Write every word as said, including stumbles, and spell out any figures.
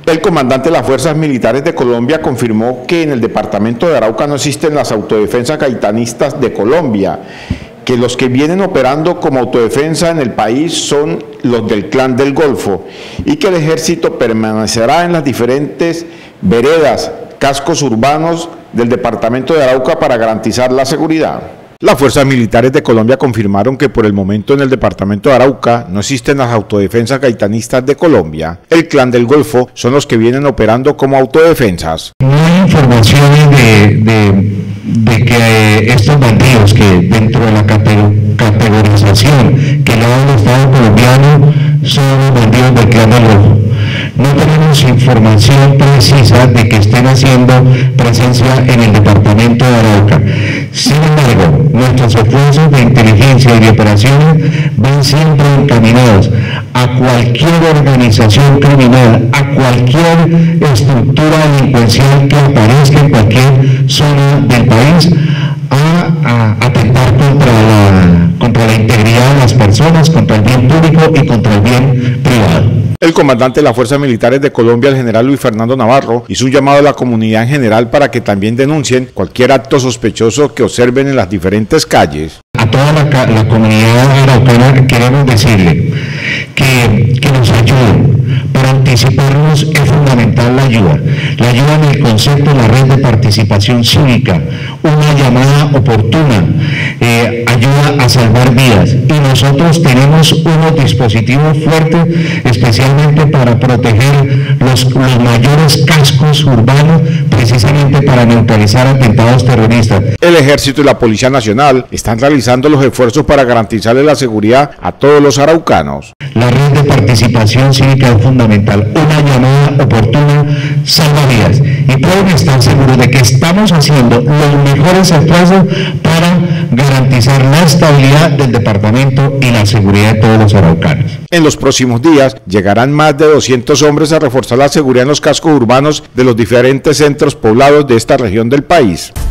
El comandante de las Fuerzas Militares de Colombia confirmó que en el departamento de Arauca no existen las autodefensas gaitanistas de Colombia, que los que vienen operando como autodefensa en el país son los del Clan del Golfo y que el ejército permanecerá en las diferentes veredas, cascos urbanos del departamento de Arauca para garantizar la seguridad. Las Fuerzas Militares de Colombia confirmaron que por el momento en el departamento de Arauca no existen las autodefensas gaitanistas de Colombia. El Clan del Golfo son los que vienen operando como autodefensas. No hay informaciones de, de, de que estos bandidos que dentro de la categorización que le da el Estado colombiano son bandidos del Clan del Golfo. No tenemos información precisa de que estén haciendo presencia en el departamento de Arauca. Sin embargo, nuestros esfuerzos de inteligencia y de operaciones van siempre encaminados a cualquier organización criminal, a cualquier estructura delincuencial que aparezca en cualquier zona del país, a, a atentar contra la, contra la integridad de las personas, contra el bien público y contra el bien privado. El comandante de las Fuerzas Militares de Colombia, el general Luis Fernando Navarro, hizo un llamado a la comunidad en general para que también denuncien cualquier acto sospechoso que observen en las diferentes calles. A toda la, la comunidad araucana queremos decirle que, que nos ayuden. Para anticiparnos es fundamental la ayuda. La ayuda en el concepto de la red de participación cívica, una llamada oportuna, eh, ayuda a salvar vidas. Y nosotros tenemos unos dispositivos fuertes, especialmente para proteger los, los mayores cascos urbanos, precisamente para neutralizar atentados terroristas. El Ejército y la Policía Nacional están realizando los esfuerzos para garantizarle la seguridad a todos los araucanos. La red de participación cívica es fundamental, una llamada oportuna salva vidas y pueden estar seguros de que estamos haciendo los mejores esfuerzos para garantizar la estabilidad del departamento y la seguridad de todos los araucanos. En los próximos días llegarán más de doscientos hombres a reforzar la seguridad en los cascos urbanos de los diferentes centros poblados de esta región del país.